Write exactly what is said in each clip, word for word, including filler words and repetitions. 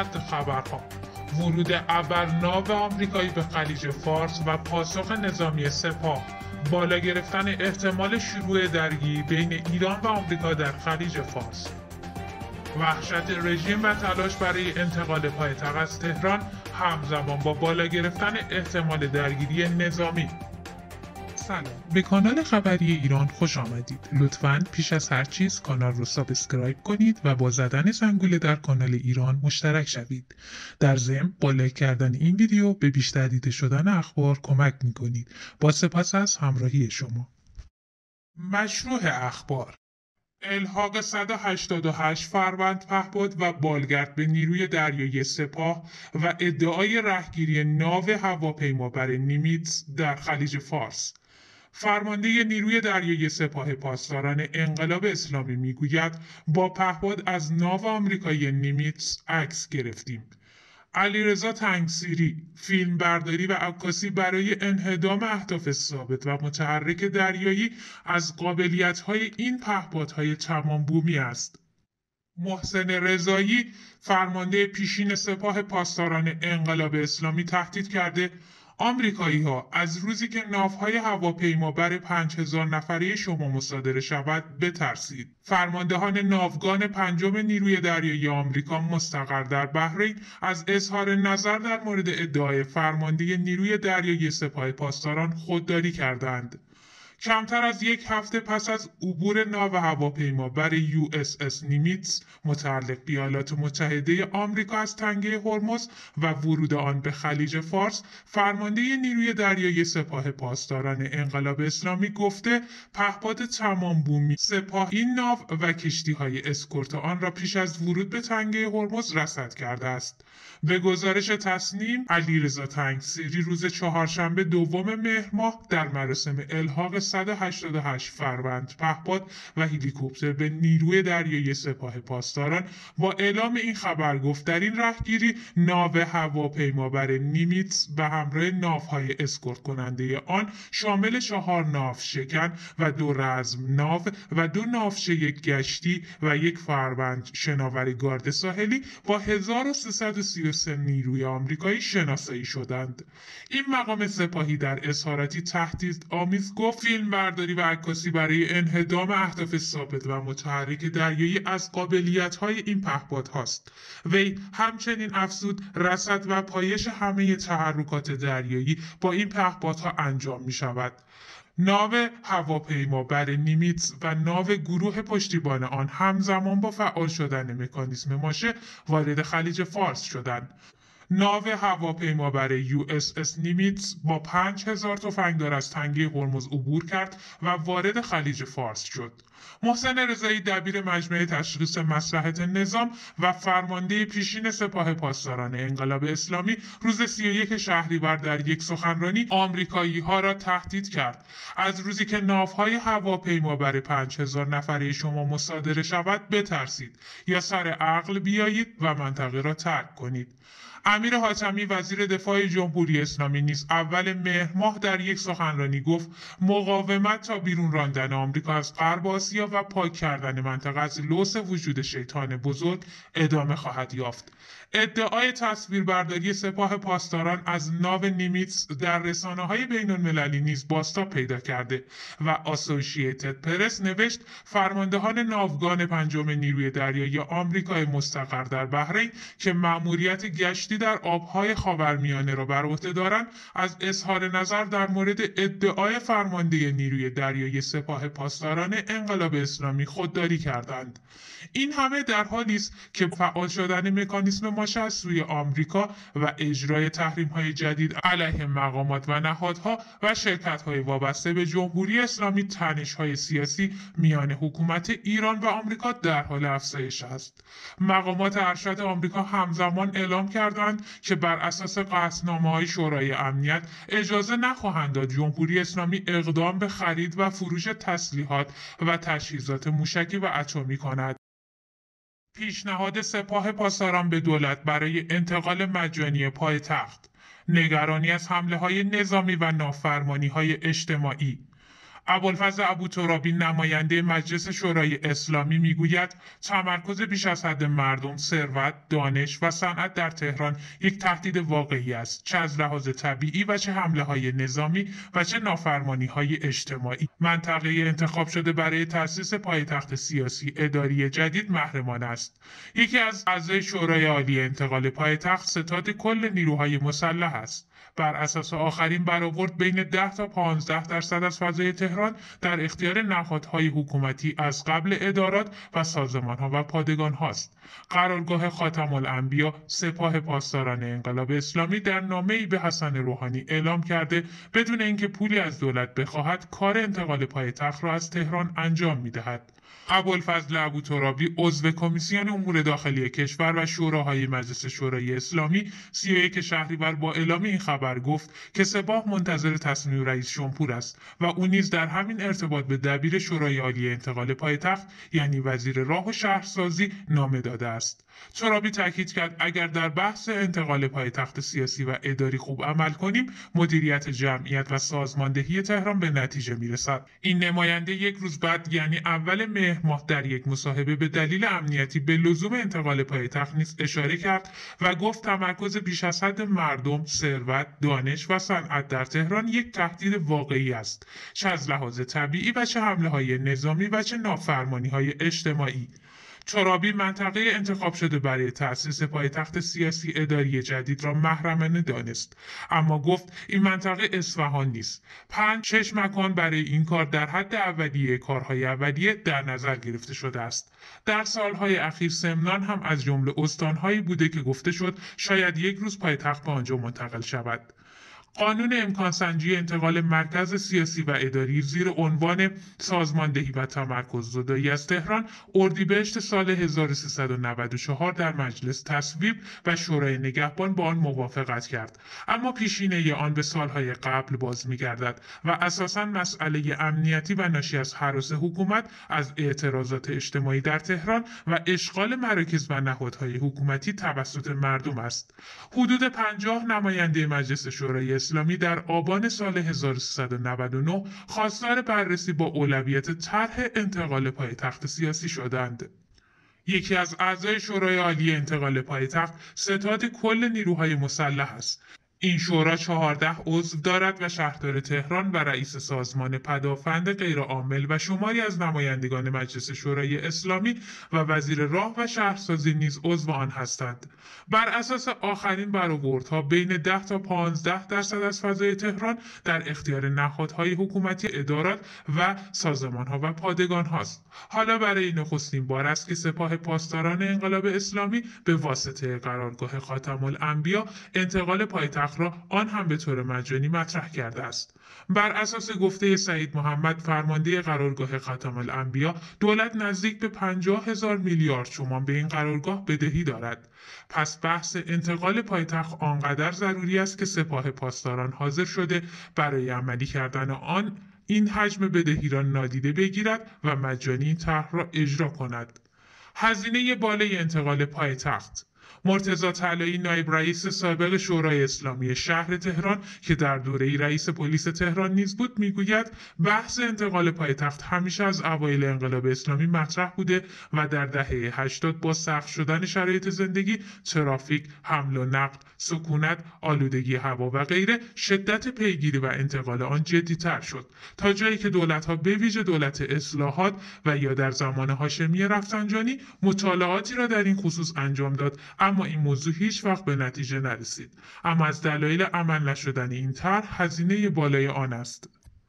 حد خبرها، ورود ابرناو آمریکایی به خلیج فارس و پاسخ نظامی سپاه، بالا گرفتن احتمال شروع درگیری بین ایران و آمریکا در خلیج فارس، وحشت رژیم و تلاش برای انتقال پایتخت از تهران همزمان با بالا گرفتن احتمال درگیری نظامی. سلام، به کانال خبری ایران خوش آمدید. لطفاً پیش از هر چیز کانال رو سابسکرایب کنید و با زدن زنگوله در کانال ایران مشترک شوید. در ضمن با لایک کردن این ویدیو به بیشتر دیده شدن اخبار کمک میکنید. با سپاس از همراهی شما. مشروع اخبار: الحاق صد و هشتاد و هشت فروند پهپاد و بالگرد به نیروی دریایی سپاه و ادعای رهگیری ناو هواپیمابر نیمیتز در خلیج فارس. فرمانده نیروی دریایی سپاه پاسداران انقلاب اسلامی میگوید با پهپاد از ناو آمریکایی نیمیتز عکس گرفتیم. علیرضا تنگسیری: فیلمبرداری و عکاسی برای انهدام اهداف ثابت و متحرک دریایی از قابلیت‌های این پهپادهای تمام بومی است. محسن رضایی: فرمانده پیشین سپاه پاسداران انقلاب اسلامی تهدید کرده آمریکایی ها از روزی که ناوهای هواپیمابر پنج هزار نفره شما مصادره شود بترسید. فرماندهان ناوگان پنجم نیروی دریایی آمریکا مستقر در بحرین از اظهار نظر در مورد ادعای فرمانده نیروی دریایی سپاه پاسداران خودداری کردند. کمتر از یک هفته پس از عبور ناو هواپیمابر یو اس اس نیمیتز متعلق به ایالات متحده آمریکا از تنگه هرمز و ورود آن به خلیج فارس، فرمانده نیروی دریایی سپاه پاسداران انقلاب اسلامی گفته پهپاد تمام بومی سپاه این ناو و کشتی‌های اسکورت آن را پیش از ورود به تنگه هرمز رصد کرده است. به گزارش تصنیم، علیرضا تنگسیری روز چهارشنبه دوم مهر ماه در مراسم الحاق صد و هشتاد و هشت فروند پهپاد و هلیکوپتر به نیروی دریایی سپاه پاسداران با اعلام این خبر گفت در این رهگیری ناو هواپیمابر نیمیتز به همراه ناوهای اسکورت کننده آن شامل چهار ناو شکن و دو رزم ناو و دو ناوچه گشتی و یک فروند شناور گارد ساحلی با هزار و سیصد و سی و سه نیروی آمریکایی شناسایی شدند. این مقام سپاهی در اظهاراتی تهدید آمیز گفت فیلمبرداری و عکاسی برای انهدام اهداف ثابت و متحرک دریایی از قابلیت‌های این پهپادهاست. وی همچنین افزود رصد و پایش همه تحرکات دریایی با این پهپادها انجام می‌شود. ناو هواپیمابر نیمیتز و ناو گروه پشتیبان آن همزمان با فعال شدن مکانیزم ماشه وارد خلیج فارس شدند. ناو هواپیمابر یو اس اس نیمیتز با پنج هزار تفنگدار از تنگه هرمز عبور کرد و وارد خلیج فارس شد. محسن رضایی دبیر مجمع تشخیص مصلحت نظام و فرمانده پیشین سپاه پاسداران انقلاب اسلامی روز سی و یک شهریور در یک سخنرانی آمریکایی ها را تهدید کرد از روزی که ناوهای هواپیمابر پنج هزار نفره شما مصادره شود بترسید یا سر عقل بیایید و منطقه را ترک کنید. امیر حاتمی وزیر دفاع جمهوری اسلامی نیز اول مهر ماه در یک سخنرانی گفت مقاومت تا بیرون راندن آمریکا از غرب آسیا و پاک کردن منطقه از لوث وجود شیطان بزرگ ادامه خواهد یافت. ادعای تصویربرداری سپاه پاسداران از ناو نیمیتز در رسانه‌های بین‌المللی نیز بازتاب پیدا کرده و آسوشییتد پرس نوشت فرماندهان ناوگان پنجم نیروی دریایی آمریکای مستقر در بحرین که مأموریت گشتی در آبهای خاورمیانه را بر عهده دارند از اظهار نظر در مورد ادعای فرمانده نیروی دریایی سپاه پاسداران انقلاب اسلامی خودداری کردند. این همه در حالی است که فعال شدن مکانیزم ماشه از سوی آمریکا و اجرای تحریم‌های جدید علیه مقامات و نهادها و شرکت‌های وابسته به جمهوری اسلامی تنش‌های سیاسی میان حکومت ایران و آمریکا در حال افزایش است. مقامات ارشد آمریکا همزمان اعلام کردند که بر اساس قطعنامه‌های شورای امنیت اجازه نخواهند داد جمهوری اسلامی اقدام به خرید و فروش تسلیحات و تجهیزات موشکی و اتمی کند. پیشنهاد سپاه پاسداران به دولت برای انتقال مجانی پایتخت، نگرانی از حمله‌های نظامی و نافرمانی‌های اجتماعی. ابوالفضل ابوترابی نماینده مجلس شورای اسلامی میگوید تمرکز بیش از حد مردم، ثروت، دانش و صنعت در تهران یک تهدید واقعی است، چه از لحاظ طبیعی و چه حمله های نظامی و چه نافرمانی های اجتماعی. منطقه انتخاب شده برای تأسیس پایتخت سیاسی اداری جدید محرمانه است. یکی از اعضای شورای عالی انتقال پایتخت ستاد کل نیروهای مسلح است. بر اساس آخرین برآورد بین ده تا پانزده درصد از فضای تهران در اختیار نهادهای حکومتی از قبل ادارات و سازمانها و پادگان هاست. قرارگاه خاتم الانبیا سپاه پاسداران انقلاب اسلامی در نامه‌ای به حسن روحانی اعلام کرده بدون اینکه پولی از دولت بخواهد کار انتقال پایتخت را از تهران انجام می‌دهد. ابوالفضل ابوترابی عضو کمیسیون امور داخلی کشور و شوراهای مجلس شورای اسلامی سی و یک شهریور با اعلام این خبر گفت که سپاه منتظر تصمیم رئیس جمهور است و او نیز در همین ارتباط به دبیر شورای عالی انتقال پایتخت یعنی وزیر راه و شهرسازی نامه داده است. ترابی تاکید کرد اگر در بحث انتقال پایتخت سیاسی و اداری خوب عمل کنیم مدیریت جمعیت و سازماندهی تهران به نتیجه میرسد. این نماینده یک روز بعد یعنی اول مهر ماه در یک مصاحبه به دلیل امنیتی به لزوم انتقال پایتخت نیز اشاره کرد و گفت تمرکز بیش از حد مردم، ثروت، دانش و صنعت در تهران یک تهدید واقعی است، چه از لحاظ طبیعی و چه حمله های نظامی و چه نافرمانی های اجتماعی. ترابی منطقه انتخاب شده برای تأسیس پایتخت سیاسی اداری جدید را محرمانه دانست، اما گفت این منطقه اصفهان نیست. پنج شش مکان برای این کار در حد اولیه کارهای اولیه در نظر گرفته شده است. در سالهای اخیر سمنان هم از جمله استانهایی بوده که گفته شد شاید یک روز پایتخت به آنجا منتقل شود. قانون امکان سنجی انتقال مرکز سیاسی و اداری زیر عنوان سازماندهی و تمرکز زدایی از تهران اردیبهشت سال هزار و سیصد و نود و چهار در مجلس تصویب و شورای نگهبان با آن موافقت کرد، اما پیشینه آن به سالهای قبل باز می‌گردد و اساساً مسئله امنیتی و ناشی از هراس حکومت از اعتراضات اجتماعی در تهران و اشغال مراکز و نهادهای حکومتی توسط مردم است. حدود پنجاه نماینده مجلس شورای اسلامی در آبان سال هزار و سیصد و نود و نه خواستار بررسی با اولویت طرح انتقال پایتخت سیاسی شدند. یکی از اعضای شورای عالی انتقال پایتخت ستاد کل نیروهای مسلح است. این شورا چهارده عضو دارد و شهردار تهران و رئیس سازمان پدافند غیرعامل و شماری از نمایندگان مجلس شورای اسلامی و وزیر راه و شهرسازی نیز عضو آن هستند. بر اساس آخرین برآوردها بین ده تا پانزده درصد از فضای تهران در اختیار نهادهای حکومتی، ادارات و سازمانها و پادگان هاست. حالا برای نخستین بار است که سپاه پاسداران انقلاب اسلامی به واسطه قرارگاه خاتم الانبیا انتقال پایتخت را آن هم به طور مجانی مطرح کرده است. بر اساس گفته سعید محمد فرمانده قرارگاه خاتم الانبیا دولت نزدیک به پنجاه هزار میلیارد تومان به این قرارگاه بدهی دارد. پس بحث انتقال پایتخت آنقدر ضروری است که سپاه پاسداران حاضر شده برای عملی کردن آن این حجم بدهی را نادیده بگیرد و مجانی این طرح را اجرا کند. هزینه بالای انتقال پایتخت. مرتضی طلایی نایب رئیس سابق شورای اسلامی شهر تهران که در دوره رئیس پلیس تهران نیز بود میگوید بحث انتقال پایتخت همیشه از اوایل انقلاب اسلامی مطرح بوده و در دهه هشتاد با سخت شدن شرایط زندگی، ترافیک، حمل و نقل، سکونت، آلودگی هوا و غیره شدت پیگیری و انتقال آن جدی‌تر شد تا جایی که دولت‌ها به ویژه دولت اصلاحات و یا در زمان هاشمی رفسنجانی مطالعاتی را در این خصوص انجام داد، اما این موضوع هیچ وقت به نتیجه نرسید. اما از دلایل عمل نشدن این طرح هزینه بالای آن است.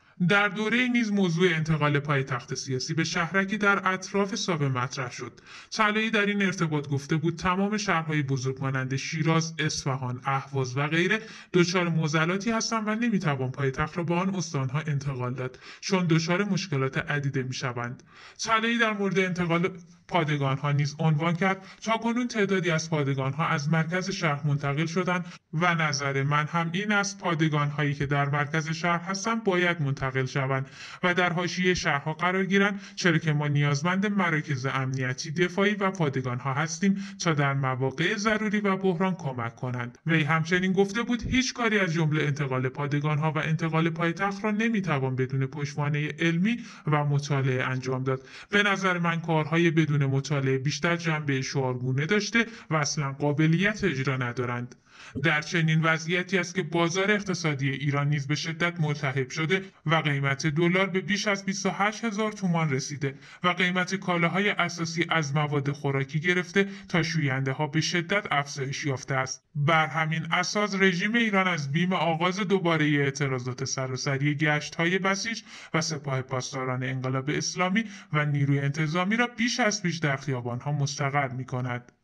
در دوره نیز موضوع انتقال پایتخت سیاسی به شهرکی در اطراف ساوه مطرح شد. طلایی در این ارتباط گفته بود تمام شهرهای بزرگ مانند شیراز، اصفهان، اهواز و غیره دچار معضلاتی هستند و نمیتوان پایتخت را به آن استانها انتقال داد چون دچار مشکلات عدیده میشوند. طلایی در مورد انتقال پادگان ها نیز عنوان کرد تا کنون تعدادی از پادگان ها از مرکز شهر منتقل شدند و نظر من هم این است پادگان هایی که در مرکز شهر هستند باید منتقل منتقل شوند و در حاشیه شهرها قرار گیرند، چرا که ما نیازمند مراکز امنیتی، دفاعی و پادگانها هستیم تا در مواقع ضروری و بحران کمک کنند. وی همچنین گفته بود هیچ کاری از جمله انتقال پادگانها و انتقال پایتخت را نمیتوان بدون پشتوانه علمی و مطالعه انجام داد. به نظر من کارهای بدون مطالعه بیشتر جنبه شعارگونه داشته و اصلا قابلیت اجرا ندارند. در چنین وضعیتی است که بازار اقتصادی ایران نیز به شدت ملتهب شده و قیمت دلار به بیش از بیست و هشت هزار تومان رسیده و قیمت کالاهای اساسی از مواد خوراکی گرفته تا شوینده ها به شدت افزایش یافته است. بر همین اساس رژیم ایران از بیم آغاز دوباره اعتراضات سراسری گشت های بسیج و سپاه پاسداران انقلاب اسلامی و نیروی انتظامی را بیش از پیش در خیابان ها مستقر می کند.